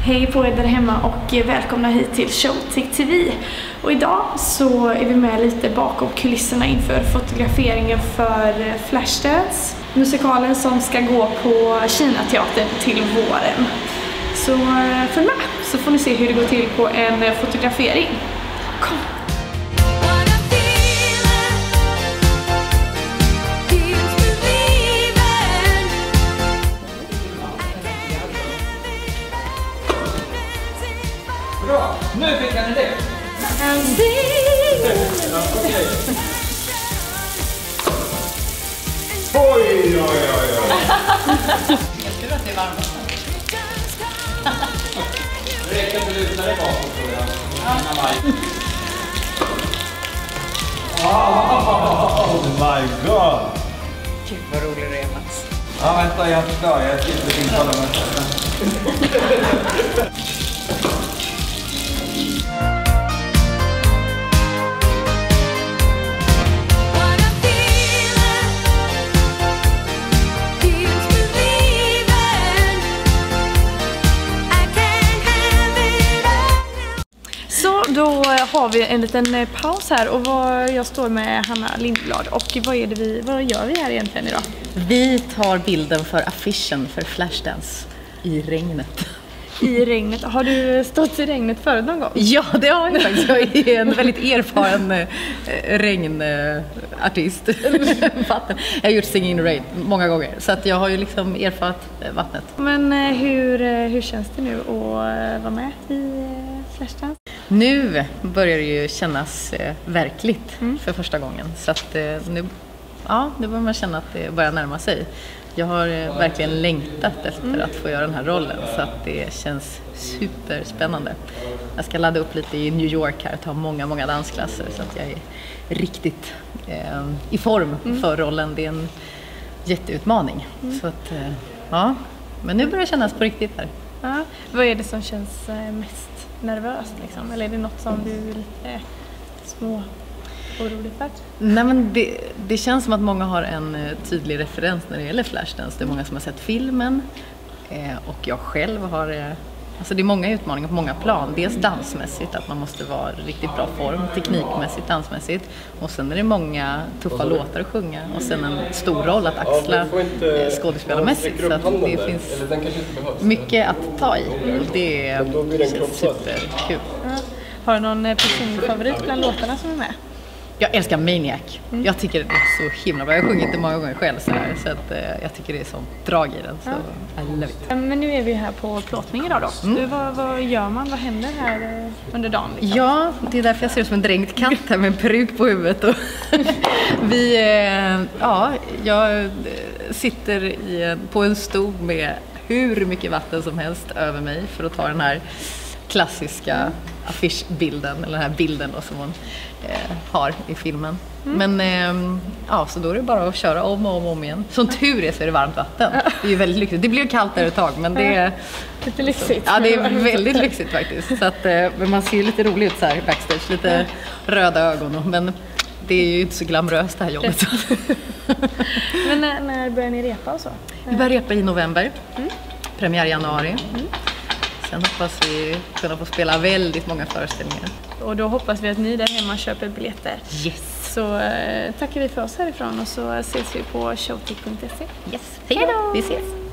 Hej på er där hemma och välkomna hit till Showtick TV. Och idag så är vi med lite bakom kulisserna inför fotograferingen för Flashdance, musikalen som ska gå på Kinateatern till våren. Så följ med så får ni se hur det går till på en fotografering. Kom! Bra, nu fick han det. Oj, oj, oj, oj. Jag tror att det är varmt. Det räcker inte luta dig bakåt, tror jag. Oh my god. Gud vad rolig det är, Mats. Ja, vänta, jag förstår. Jag sitter inte hålla mig. Då har vi en liten paus här och jag står med Hanna Lindblad. Och vad gör vi här egentligen idag? Vi tar bilden för affischen för Flashdance i regnet. I regnet? Har du stått i regnet förut någon gång? Ja, det har jag faktiskt. Jag är en väldigt erfaren regnartist. Jag har gjort Singing in the Rain många gånger, så att jag har ju liksom erfarit vattnet. Men hur känns det nu att vara med i Flashdance? Nu börjar det ju kännas verkligt för första gången. Så att nu börjar man känna att det börjar närma sig. Jag har verkligen längtat efter att få göra den här rollen, så att det känns superspännande. Jag ska ladda upp lite i New York här och ta många dansklasser, så att jag är riktigt i form för rollen. Det är en jätteutmaning. Så att, men nu börjar det kännas på riktigt här. Ja. Vad är det som känns mest nervöst liksom? Eller är det något som du är lite orolig för? Nej, men det känns som att många har en tydlig referens när det gäller Flashdance. Det är många som har sett filmen och jag själv har... Alltså det är många utmaningar på många plan. Dels dansmässigt, att man måste vara i riktigt bra form, teknikmässigt, dansmässigt. Och sen är det många tuffa låtar att sjunga och sen en stor roll att axla skådespelarmässigt. Så att det finns mycket att ta i och det känns superkul. Har du någon personlig favorit bland låtarna som är med? Jag älskar Maniac. Jag tycker det är så himla bra. Jag har sjungit det många gånger själv så att jag tycker det är så drag i den. Så I love it. Men nu är vi här på plåtning idag då. Vad gör man? Vad händer här under dagen? Liksom? Ja, det är därför jag ser ut som en dränkt katt här med en peruk på huvudet. Och jag sitter på en stol med hur mycket vatten som helst över mig för att ta den här klassiska affischbilden, eller den här bilden då, som hon har i filmen. Men så då är det bara att köra om och om igen. Som tur är så är det varmt vatten. Det är ju väldigt lyxigt. Det blir kallt där ett tag, men det är lite lyxigt. Ja, det är väldigt lyxigt faktiskt. Så att, men man ser ju lite roligt ut så här backstage, lite röda ögon, men det är ju inte så glamröst det här jobbet. Men när börjar ni repa och så? Vi börjar repa i november. Premiär i januari. Sen hoppas vi kunna få spela väldigt många föreställningar. Och då hoppas vi att ni där hemma köper biljetter. Yes! Så tackar vi för oss härifrån och så ses vi på showtick.se. Yes, hej då! Vi ses!